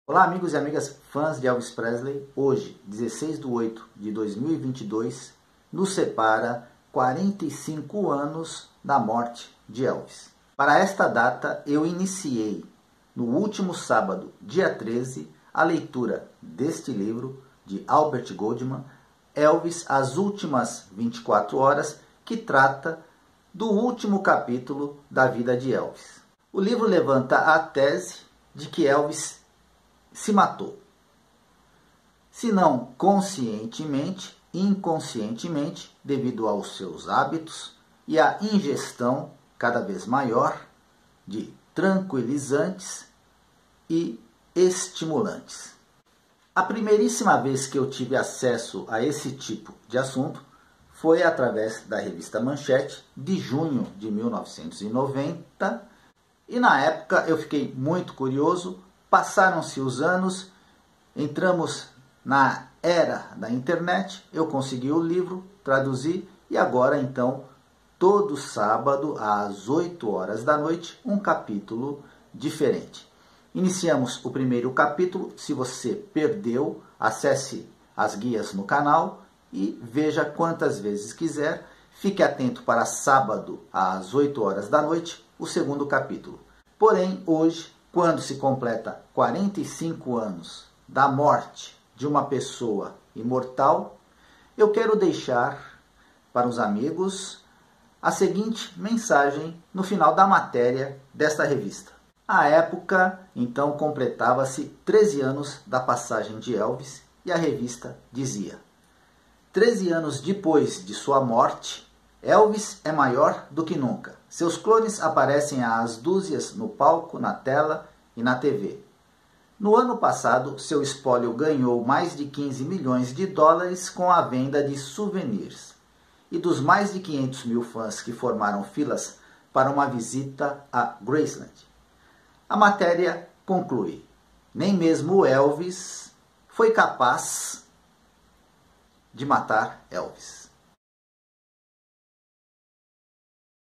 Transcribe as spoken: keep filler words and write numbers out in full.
Olá amigos e amigas fãs de Elvis Presley. Hoje, dezesseis de oito de dois mil e vinte e dois, nos separa quarenta e cinco anos da morte de Elvis. Para esta data eu iniciei, no último sábado, dia treze, a leitura deste livro de Albert Goldman, Elvis, As Últimas vinte e quatro Horas, que trata do último capítulo da vida de Elvis. O livro levanta a tese de que Elvis se matou. Se não conscientemente, inconscientemente, devido aos seus hábitos e à ingestão cada vez maior de tranquilizantes e estimulantes. A primeiríssima vez que eu tive acesso a esse tipo de assunto foi através da revista Manchete, de junho de mil novecentos e noventa, e na época eu fiquei muito curioso. Passaram-se os anos, entramos na era da internet, eu consegui o livro, traduzi, e agora então, todo sábado às oito horas da noite, um capítulo diferente. Iniciamos o primeiro capítulo. Se você perdeu, acesse as guias no canal e veja quantas vezes quiser. Fique atento para sábado às oito horas da noite, o segundo capítulo. Porém, hoje, quando se completa quarenta e cinco anos da morte de uma pessoa imortal, eu quero deixar para os amigos a seguinte mensagem no final da matéria desta revista. À época, então, completava-se treze anos da passagem de Elvis e a revista dizia: treze anos depois de sua morte, Elvis é maior do que nunca. Seus clones aparecem às dúzias no palco, na tela e na T V. No ano passado, seu espólio ganhou mais de quinze milhões de dólares com a venda de souvenirs. E dos mais de quinhentos mil fãs que formaram filas para uma visita a Graceland. A matéria conclui: nem mesmo Elvis foi capaz de matar Elvis.